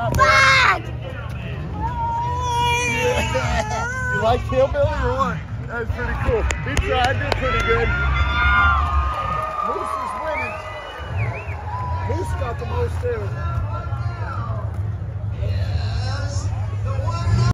Fuck! Yeah. You like Hillbilly or what? That was pretty cool. He tried, did pretty good. Moose is winning. Moose got the most too.